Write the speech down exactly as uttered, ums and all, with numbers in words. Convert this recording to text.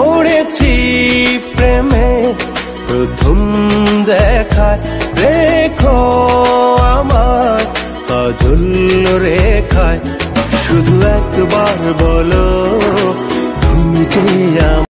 পড়েছি প্রেমে প্রথম দেখায়। দেখো আমার কাজল রেখায়, শুধু একবার বলো তুমি যে